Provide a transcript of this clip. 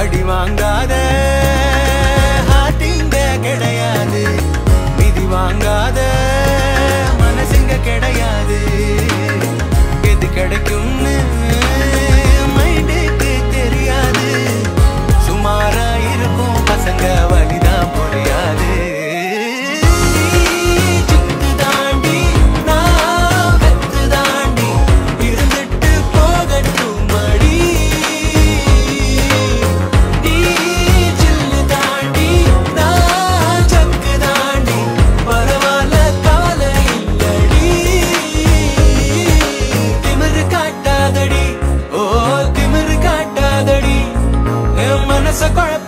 அடி வாங்காத ஹார்ட்டிங்க கிடையாது, விதி வாங்காத மனசுங்க கிடையாது. எது கிடைக்கும்னு மைண்டுக்கு தெரியாது, சுமாரா இருக்கும் பசங்க வழிதான் புரியாது. Manasakola